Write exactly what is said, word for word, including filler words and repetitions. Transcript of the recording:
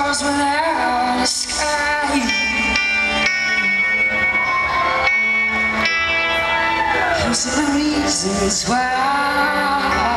stars without a sky. Those are the reasons why.